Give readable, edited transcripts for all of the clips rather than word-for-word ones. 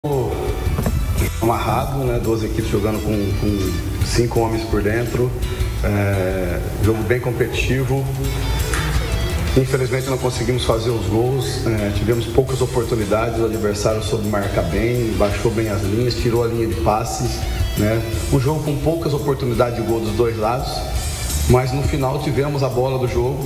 Amarrado, né? Duas equipes jogando com 5 homens por dentro, jogo bem competitivo. Infelizmente não conseguimos fazer os gols, tivemos poucas oportunidades, o adversário soube marcar bem, baixou bem as linhas, tirou a linha de passes, né? Um jogo com poucas oportunidades de gol dos dois lados, mas no final tivemos a bola do jogo.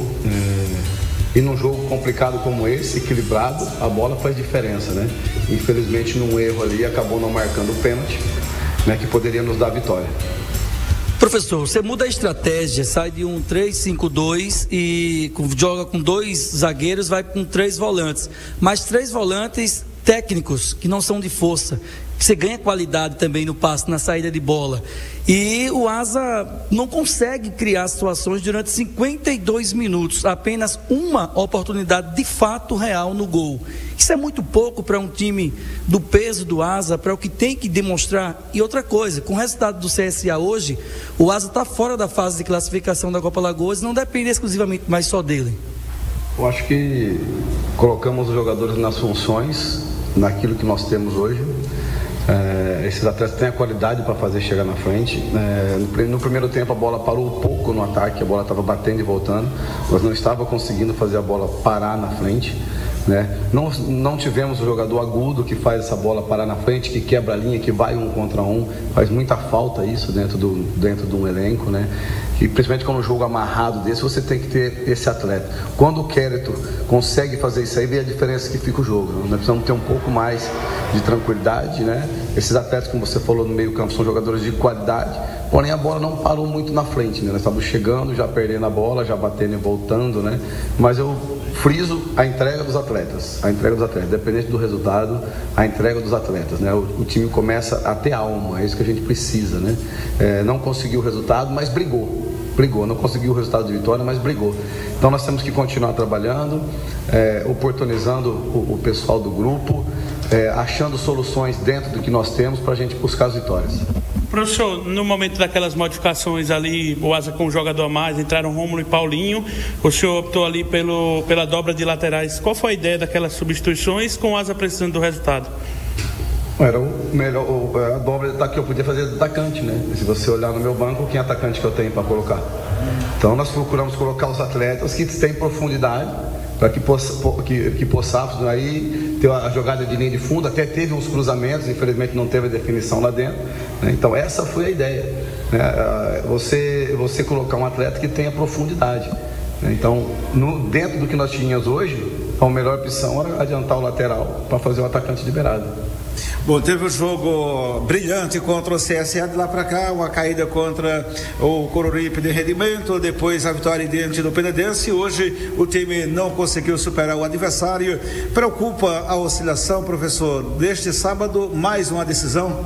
E num jogo complicado como esse, equilibrado, a bola faz diferença, né? Infelizmente, num erro ali, acabou não marcando o pênalti, né, que poderia nos dar a vitória. Professor, você muda a estratégia, sai de um 3-5-2 e joga com 2 zagueiros, vai com 3 volantes. Mas 3 volantes técnicos, que não são de força. Você ganha qualidade também no passe, na saída de bola. E o Asa não consegue criar situações durante 52 minutos. Apenas uma oportunidade de fato real no gol. Isso é muito pouco para um time do peso do Asa, para o que tem que demonstrar. E outra coisa, com o resultado do CSA hoje, o Asa está fora da fase de classificação da Copa Alagoas e não depende exclusivamente mais só dele. Eu acho que colocamos os jogadores nas funções, naquilo que nós temos hoje. Esses atletas têm a qualidade para fazer chegar na frente. No primeiro tempo a bola parou um pouco no ataque, a bola estava batendo e voltando, nós não estávamos conseguindo fazer a bola parar na frente, né? Não tivemos o jogador agudo que faz essa bola parar na frente, que quebra a linha, que vai 1 contra 1, faz muita falta isso dentro de um elenco, né? E principalmente quando um jogo amarrado desse, você tem que ter esse atleta. Quando o Quérito consegue fazer isso aí, vê a diferença que fica o jogo, né? Nós precisamos ter um pouco mais de tranquilidade, né? Esses atletas, como você falou, no meio campo, são jogadores de qualidade, porém a bola não parou muito na frente, né? Nós estávamos chegando, já perdendo a bola, já batendo e voltando, né? Mas eu friso a entrega dos atletas, independente do resultado, a entrega dos atletas, né? O time começa a ter alma, é isso que a gente precisa, né? Não conseguiu o resultado, mas brigou, não conseguiu o resultado de vitória, mas brigou. Então nós temos que continuar trabalhando, oportunizando o pessoal do grupo, achando soluções dentro do que nós temos para a gente buscar as vitórias. Professor, no momento daquelas modificações ali, o Asa com um jogador a mais, entraram Rômulo e Paulinho, o senhor optou ali pela dobra de laterais. Qual foi a ideia daquelas substituições com o Asa precisando do resultado? Era o melhor, a dobra que eu podia fazer do atacante, né? Se você olhar no meu banco, quem é atacante que eu tenho para colocar? Então nós procuramos colocar os atletas que têm profundidade, para que possamos aí ter a jogada de linha de fundo. Até teve uns cruzamentos, infelizmente não teve a definição lá dentro, né? Então essa foi a ideia, né? Você colocar um atleta que tenha profundidade, né? Então dentro do que nós tínhamos hoje, a melhor opção era adiantar o lateral para fazer o atacante liberado. Bom, teve um jogo brilhante contra o CSA, de lá para cá, uma caída contra o Coruripe de rendimento, depois a vitória diante do Penedense. Hoje o time não conseguiu superar o adversário. Preocupa a oscilação, professor, deste sábado, mais uma decisão?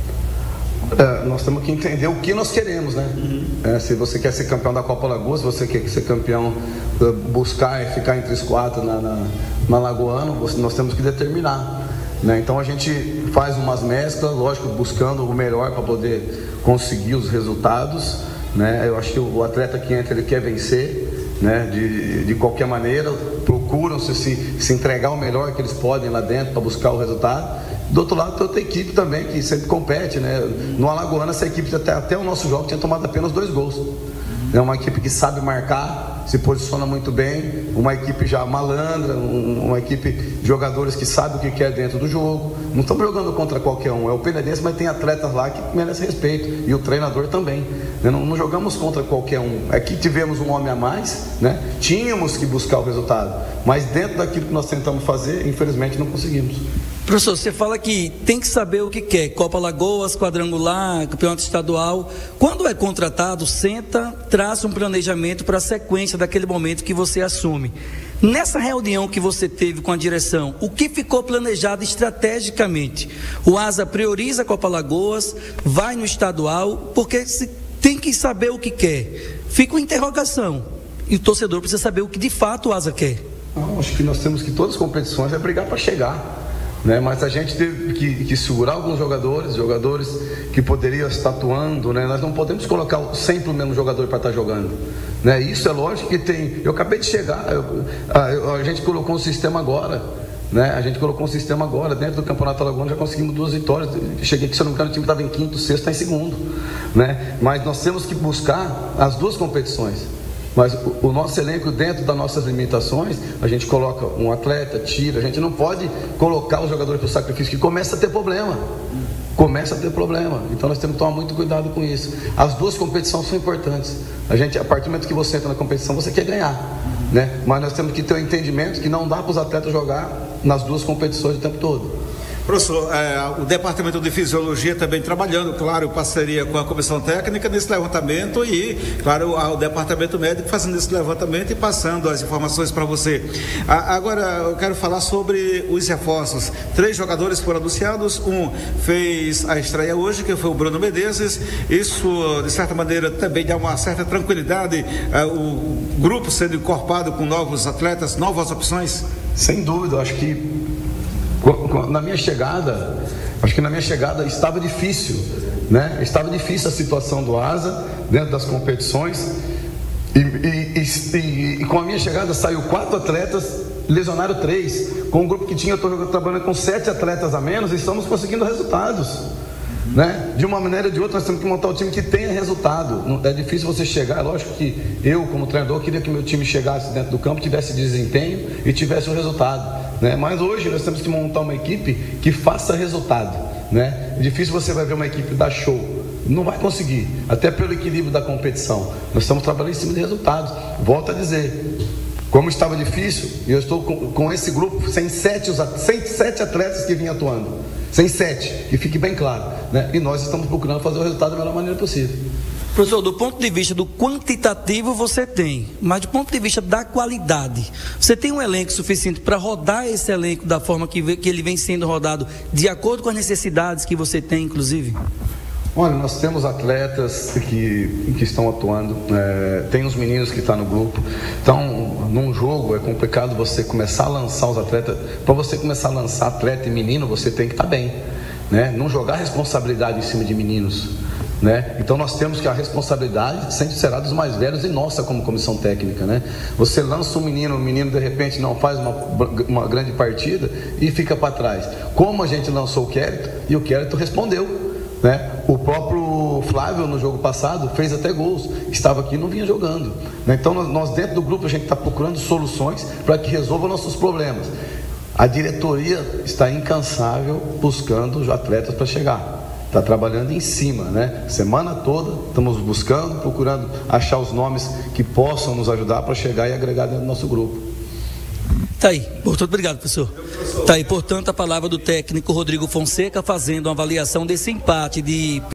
Nós temos que entender o que nós queremos, né? Se você quer ser campeão da Copa Alagoas, se você quer ser campeão, buscar e ficar entre os 4 na Lagoano, nós temos que determinar, né? Então a gente faz umas mesclas, lógico, buscando o melhor para poder conseguir os resultados, né? Eu acho que o atleta que entra, ele quer vencer, né? De qualquer maneira, procuram se entregar o melhor que eles podem lá dentro para buscar o resultado. Do outro lado tem outra equipe também que sempre compete, né? No Alagoano, essa equipe até o nosso jogo tinha tomado apenas 2 gols. É uma equipe que sabe marcar, se posiciona muito bem, uma equipe já malandra, uma equipe de jogadores que sabe o que quer dentro do jogo. Não estamos jogando contra qualquer um, é o Penedense, mas tem atletas lá que merecem respeito, e o treinador também, né? Não jogamos contra qualquer um. Aqui tivemos um homem a mais, né? Tínhamos que buscar o resultado, mas dentro daquilo que nós tentamos fazer, infelizmente não conseguimos. Professor, você fala que tem que saber o que quer, Copa Alagoas, quadrangular, campeonato estadual. Quando é contratado, senta, traça um planejamento para a sequência daquele momento que você assume. Nessa reunião que você teve com a direção, o que ficou planejado estrategicamente? O Asa prioriza a Copa Alagoas, vai no estadual, porque tem que saber o que quer. Fica uma interrogação, e o torcedor precisa saber o que de fato o Asa quer. Acho que nós temos que todas as competições é brigar para chegar, né? Mas a gente teve que segurar alguns jogadores que poderiam estar atuando, né? Nós não podemos colocar sempre o mesmo jogador para estar jogando, né? Isso é lógico que tem. Eu acabei de chegar, a gente colocou um sistema agora, né? A gente colocou um sistema agora, dentro do Campeonato Alagoano já conseguimos 2 vitórias. Cheguei aqui, se eu não me engano, o time estava em quinto, sexto, está em segundo, né? Mas nós temos que buscar as 2 competições. Mas o nosso elenco, dentro das nossas limitações, a gente coloca um atleta, tira, a gente não pode colocar os jogadores para o sacrifício, que começa a ter problema. Então nós temos que tomar muito cuidado com isso. As 2 competições são importantes. A partir do momento que você entra na competição, você quer ganhar, né? Mas nós temos que ter um entendimento que não dá para os atletas jogar nas 2 competições o tempo todo. Professor, o Departamento de Fisiologia também trabalhando, claro, em parceria com a Comissão Técnica nesse levantamento e, claro, o Departamento Médico fazendo esse levantamento e passando as informações para você. Agora, eu quero falar sobre os reforços. 3 jogadores foram anunciados, um fez a estreia hoje, que foi o Bruno Menezes. Isso, de certa maneira, também dá uma certa tranquilidade, o grupo sendo encorpado com novos atletas, novas opções? Sem dúvida, acho que na minha chegada estava difícil, né? Estava difícil a situação do Asa dentro das competições e com a minha chegada saiu 4 atletas, lesionaram 3. Com um grupo que tinha, eu estou trabalhando com 7 atletas a menos e estamos conseguindo resultados, né? De uma maneira ou de outra nós temos que montar um time que tenha resultado. Não é difícil você chegar, é lógico que eu como treinador queria que meu time chegasse dentro do campo, tivesse desempenho e tivesse um resultado, né? Mas hoje nós temos que montar uma equipe que faça resultado, né? É difícil você vai ver uma equipe dar show, não vai conseguir, até pelo equilíbrio da competição. Nós estamos trabalhando em cima de resultados. Volto a dizer, como estava difícil, eu estou com esse grupo sem 7 atletas que vinham atuando, sem 7, que fique bem claro, né? E nós estamos procurando fazer o resultado da melhor maneira possível. Professor, do ponto de vista do quantitativo você tem, mas do ponto de vista da qualidade, você tem um elenco suficiente para rodar esse elenco da forma que ele vem sendo rodado, de acordo com as necessidades que você tem, inclusive? Olha, nós temos atletas que estão atuando, tem os meninos que estão no grupo. Então, num jogo é complicado você começar a lançar os atletas. Para você começar a lançar atleta e menino, você tem que estar bem, né? Não jogar responsabilidade em cima de meninos, né? Então nós temos que a responsabilidade sempre será dos mais velhos e nossa como comissão técnica, né? Você lança o menino de repente não faz uma grande partida e fica para trás. Como a gente lançou o Quérito e o Quérito respondeu, né? O próprio Flávio no jogo passado fez até gols, estava aqui e não vinha jogando, né? Então nós dentro do grupo a gente está procurando soluções para que resolva nossos problemas. A diretoria está incansável buscando os atletas para chegar, está trabalhando em cima, né? Semana toda estamos buscando, procurando achar os nomes que possam nos ajudar para chegar e agregar dentro do nosso grupo. Tá aí, portanto, obrigado, professor. Tá aí, portanto, a palavra do técnico Rodrigo Fonseca fazendo uma avaliação desse empate de